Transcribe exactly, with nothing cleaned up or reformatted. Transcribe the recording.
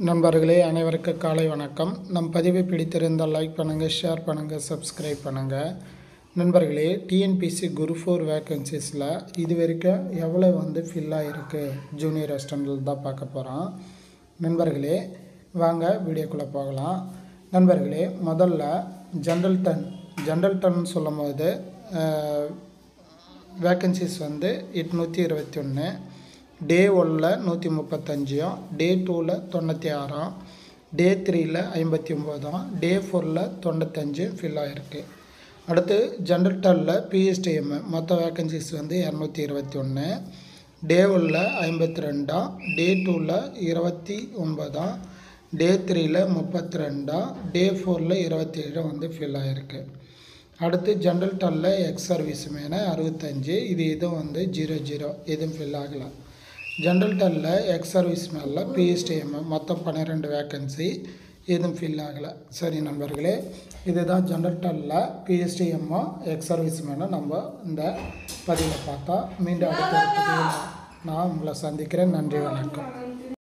நண்பர்களே அனைவருக்கும் காலை வணக்கம். நம் பதிவை பிடித்திருந்தால் லைக் பண்ணுங்கள், ஷேர் பண்ணுங்கள், சப்ஸ்கிரைப் பண்ணுங்கள். நண்பர்களே, டிஎன்பிசி குரு ஃபோர் வேக்கன்சிஸில் இது வரைக்கும் எவ்வளோ வந்து ஃபில் ஆகிருக்கு ஜூனியர் அசிஸ்டன்ட்டில் தான் பார்க்க போகிறோம். நண்பர்களே வாங்க வீடியோக்குள்ளே போகலாம். நண்பர்களே, முதல்ல ஜென்ரல் டன் ஜென்ரல் டன் சொல்லும் போது வேக்கன்சிஸ் வந்து எட்நூற்றி இருபத்தி ஒன்று, டே ஒன்னில் நூற்றி முப்பத்தஞ்சும், டே டூவில் தொண்ணூற்றி ஆறாம், டே த்ரீயில் ஐம்பத்தி ஒம்போதாம், டே ஃபோரில் தொண்ணூத்தஞ்சு ஃபில் ஆகிருக்கு. அடுத்து ஜென்ரல் டன்னில் பிஎஸ்டிஎம் மொத்த வேக்கன்சிஸ் வந்து இரநூத்தி இருபத்தி ஒன்று, டே ஒன்னில் ஐம்பத்தி ரெண்டாம், டே டூவில் இருபத்தி ஒன்பதாம், டே த்ரீயில் முப்பத்தி ரெண்டாம், டே ஃபோரில் இருபத்தி ஏழு வந்து ஃபில் ஆகிருக்கு. அடுத்து ஜென்ரல் டன்னில் எக்ஸ் சர்வீஸ் மேனு அறுபத்தஞ்சு, இது இதுவும் வந்து ஜீரோ ஜீரோ எதுவும் ஃபில் ஆகலை. ஜென்ரல் டன்னில் எக்ஸ் சர்வீஸ் மேனில் பிஎஸ்டிஎம் மொத்தம் பன்னிரெண்டு வேக்கன்சி, எதுவும் ஃபில் ஆகலை. சரி நண்பர்களே, இதுதான் ஜென்ரல் டன்னில் பிஎஸ்டிஎம்மோ எக்ஸ் சர்வீஸ் மேனோ நம்ம இந்த பதிவில் பார்த்தா. மீண்டும் அடுத்த பதிவில் நான் உங்களை சந்திக்கிறேன். நன்றி, வணக்கம்.